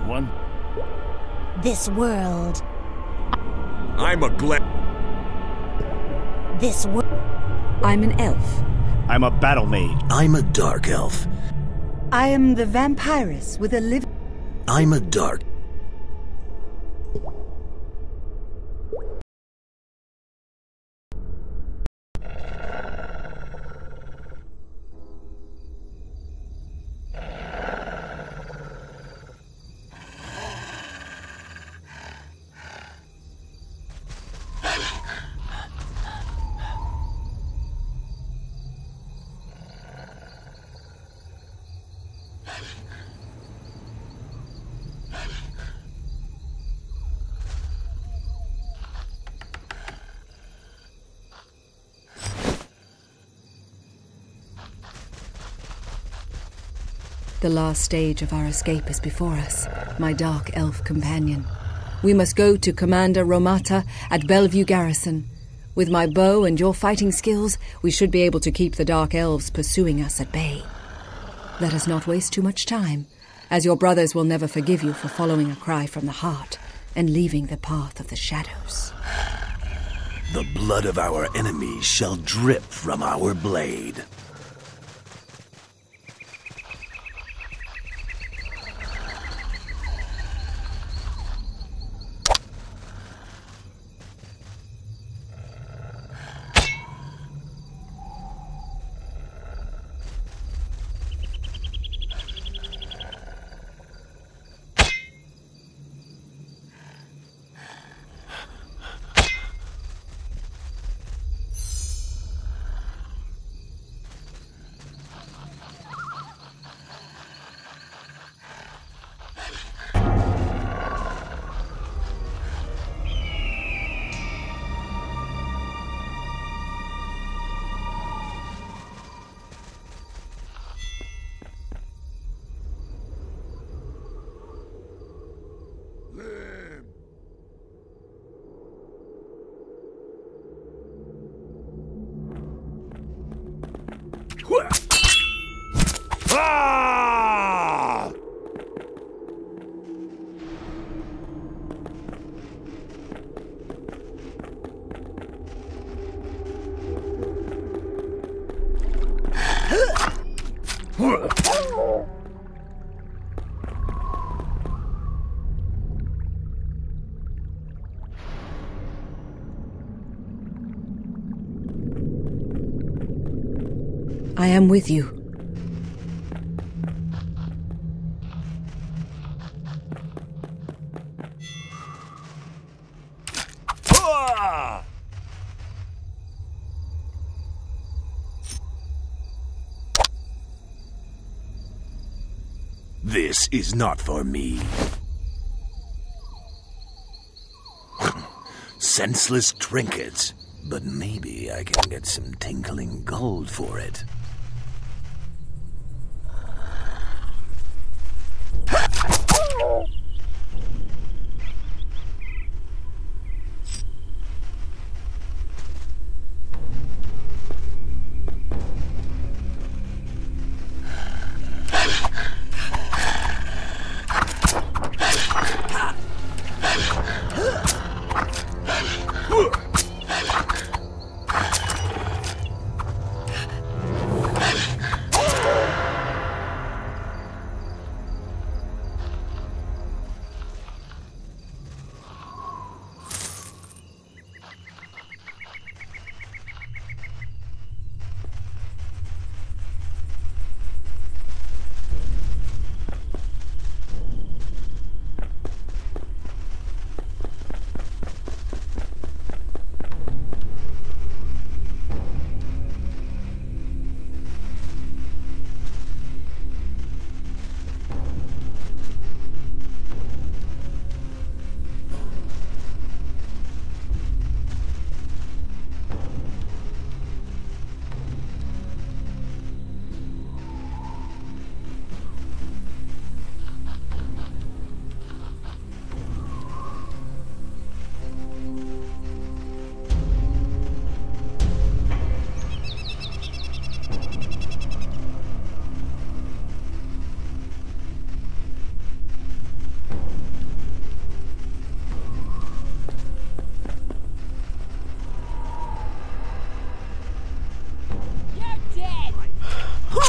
one. This world. I'm a This world. I'm an elf. I'm a battle maid. I'm a dark elf. I am the vampirus with a live. I'm a dark. The last stage of our escape is before us, my dark elf companion. We must go to Commander Romata at Bellevue Garrison. With my bow and your fighting skills, we should be able to keep the dark elves pursuing us at bay. Let us not waste too much time, as your brothers will never forgive you for following a cry from the heart and leaving the path of the shadows. The blood of our enemies shall drip from our blade. I am with you. This is not for me. Senseless trinkets, but maybe I can get some tinkling gold for it.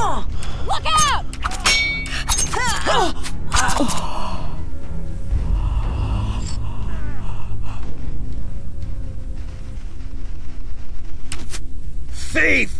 Look out! Thief!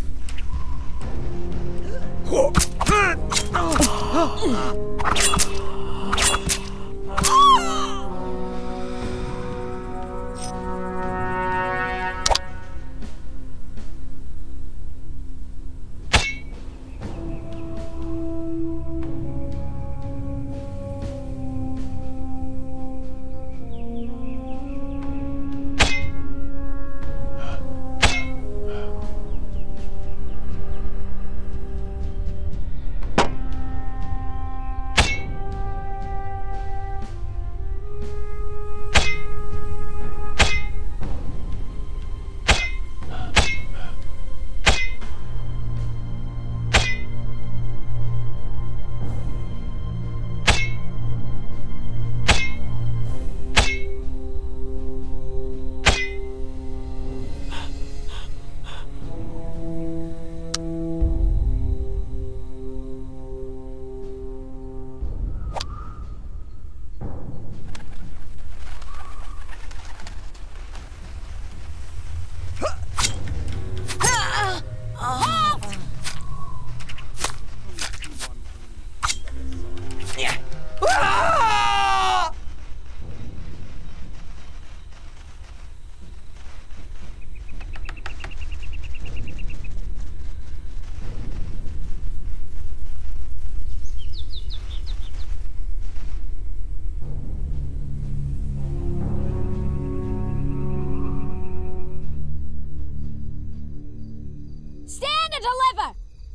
Deliver!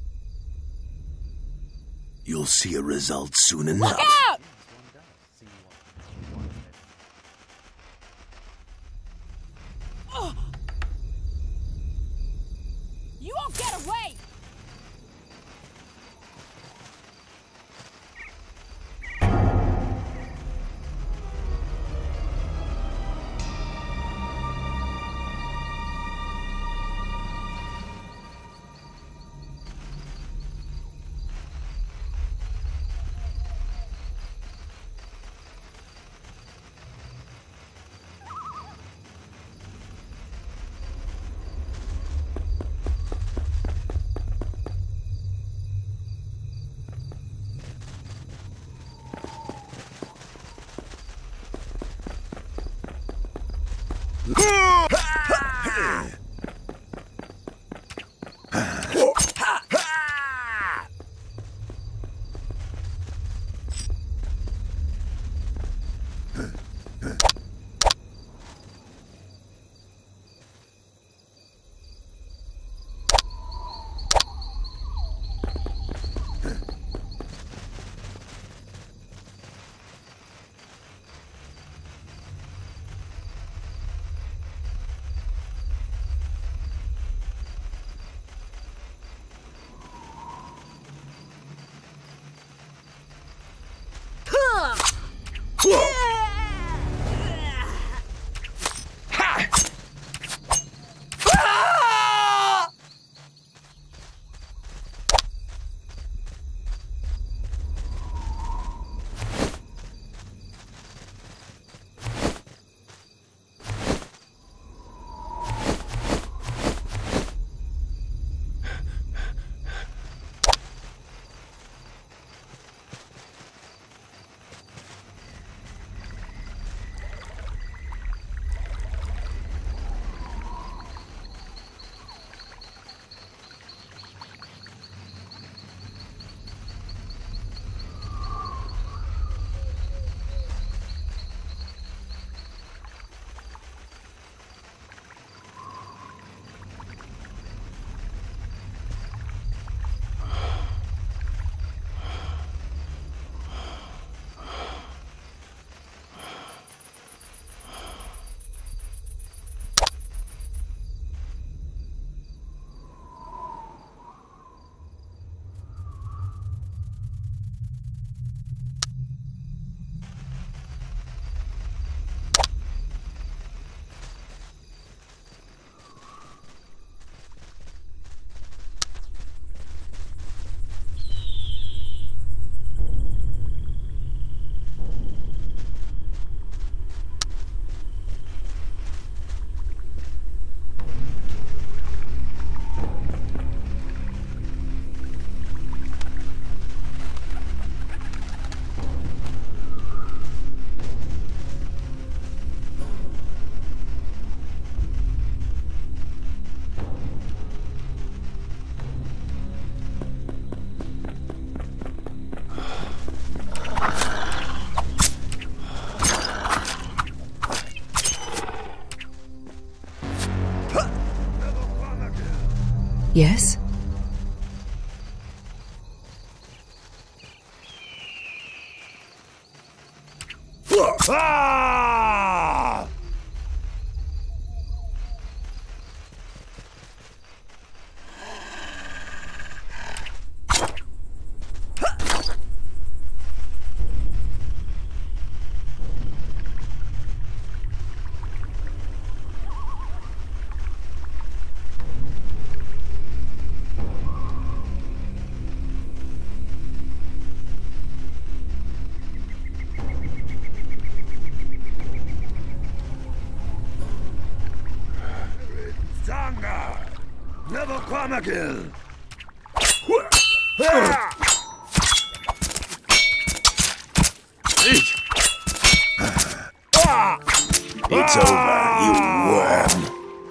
You'll see a result soon enough. Look out! You won't get away! Yes? Ah! Zanga! Never come again! It's over, you worm.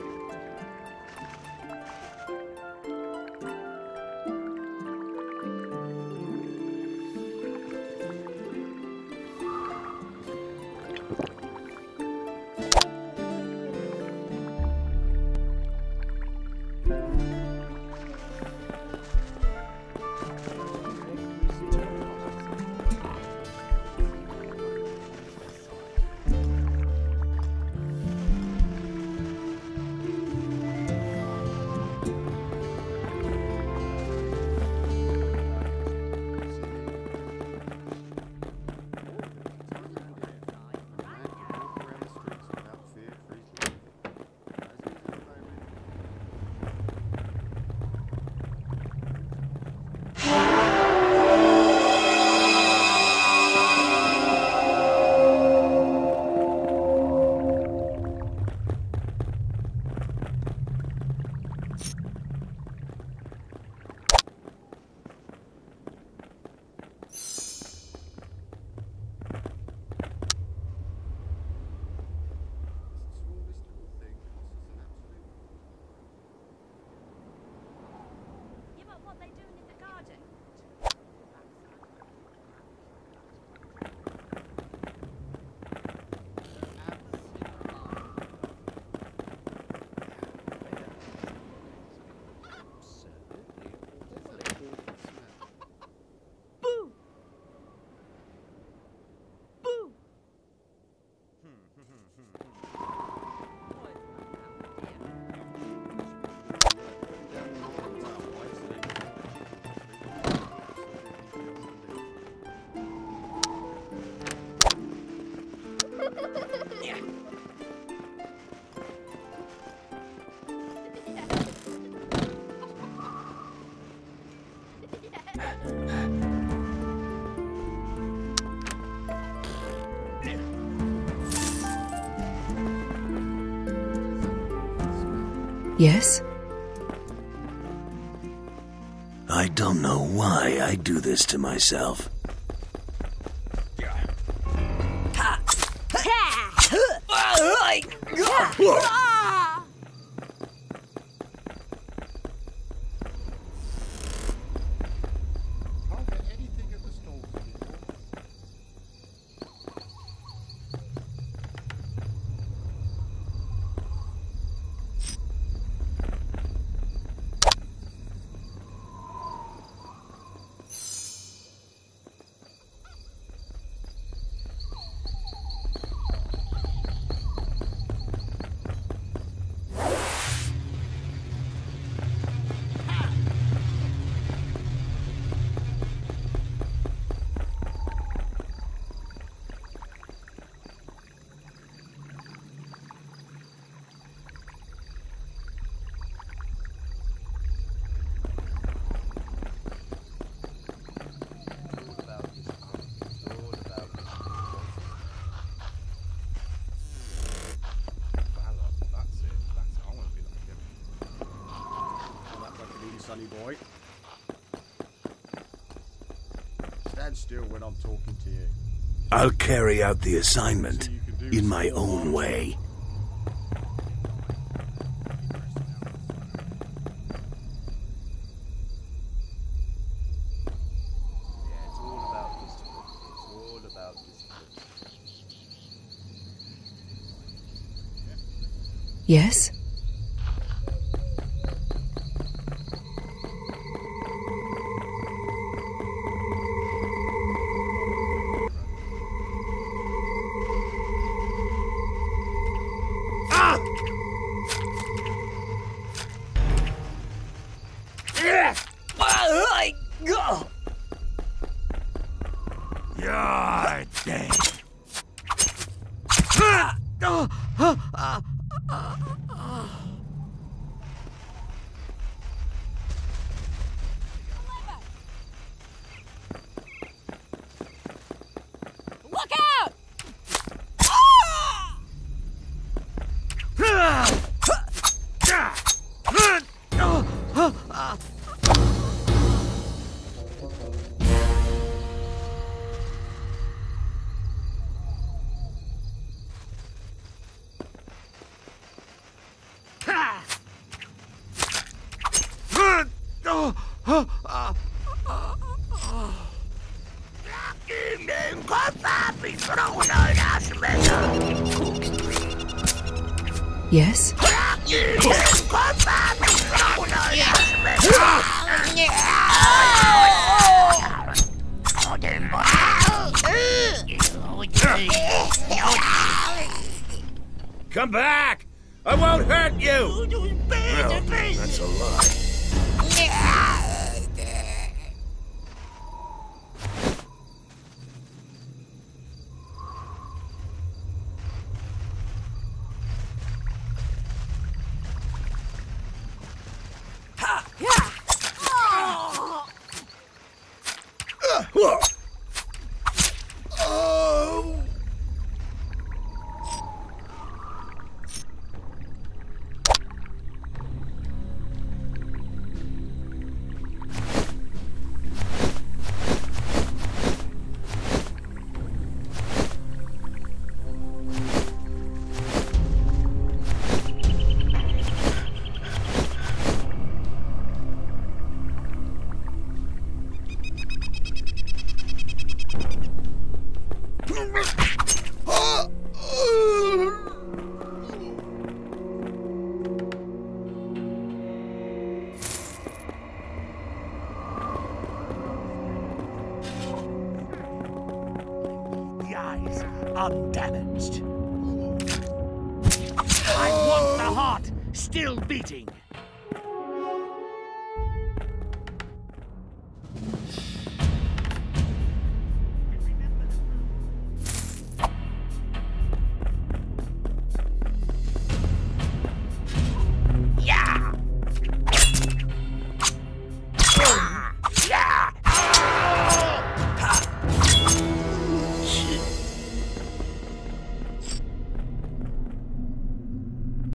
Yes? I don't know why I do this to myself. Sonny boy. Stand still when I'm talking to you. I'll carry out the assignment in my own way. Yeah, it's all about discipline. It's all about discipline. Yes? You're dead. Look out! Yes? Come back! I won't hurt you! Well, that's a lie. Undamaged. I want the heart still beating.